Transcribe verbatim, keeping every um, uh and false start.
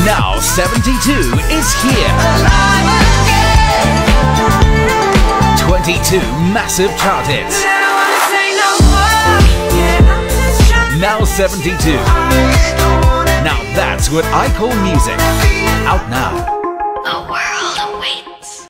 Now seventy-two is here. twenty-two massive chart hits. Now seventy-two. Now that's what I call music. Out now.